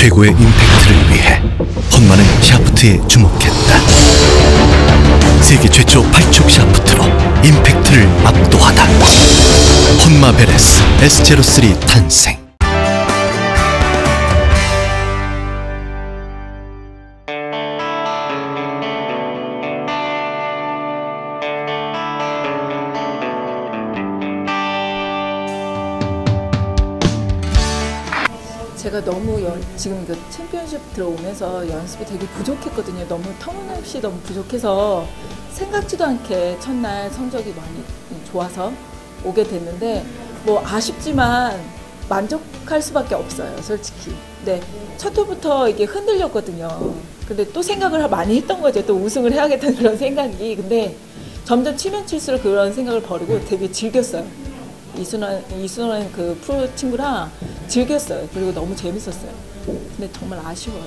최고의 임팩트를 위해 헌마는 샤프트에 주목했다. 세계 최초 8촉 샤프트로 임팩트를 압도하다. 헌마 베레스 S03 탄생. 제가 너무 지금 그 챔피언십 들어오면서 연습이 되게 부족했거든요. 너무 터무니없이 너무 부족해서 생각지도 않게 첫날 성적이 많이 좋아서 오게 됐는데 뭐 아쉽지만 만족할 수밖에 없어요, 솔직히. 네, 첫 회부터 이게 흔들렸거든요. 근데 또 생각을 많이 했던 거죠. 또 우승을 해야겠다는 그런 생각이. 근데 점점 치면 칠수록 그런 생각을 버리고 되게 즐겼어요. 이순원 그 프로 친구랑 즐겼어요. 그리고 너무 재밌었어요. 근데 정말 아쉬워요.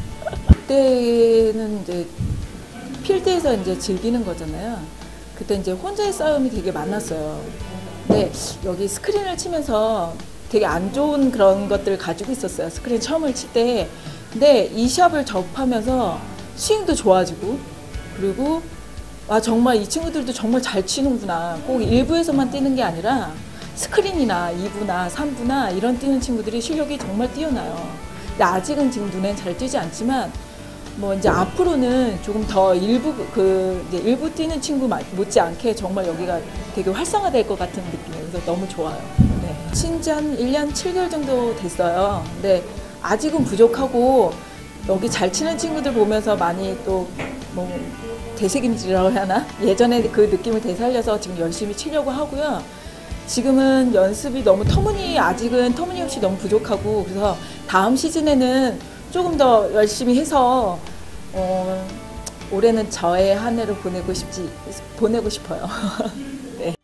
그때는 이제 필드에서 이제 즐기는 거잖아요. 그때 이제 혼자의 싸움이 되게 많았어요. 근데 여기 스크린을 치면서 되게 안 좋은 그런 것들을 가지고 있었어요. 스크린 처음을 칠 때. 근데 이 샵을 접하면서 스윙도 좋아지고, 그리고 아 정말 이 친구들도 정말 잘 치는구나. 꼭 1부에서만 뛰는 게 아니라 스크린이나 2부나 3부나 이런 뛰는 친구들이 실력이 정말 뛰어나요. 근데 아직은 지금 눈엔 잘 뛰지 않지만 뭐 이제 앞으로는 조금 더 이제 일부 뛰는 친구 못지않게 정말 여기가 되게 활성화될 것 같은 느낌이에요. 그래서 너무 좋아요. 네. 친지 한 1년 7개월 정도 됐어요. 근데 아직은 부족하고 여기 잘 치는 친구들 보면서 많이 또 뭐 되새김질이라고 해야 하나? 예전에 그 느낌을 되살려서 지금 열심히 치려고 하고요. 지금은 연습이 너무 아직은 터무니없이 너무 부족하고, 그래서 다음 시즌에는 조금 더 열심히 해서 올해는 저의 한 해를 보내고 싶어요. 네.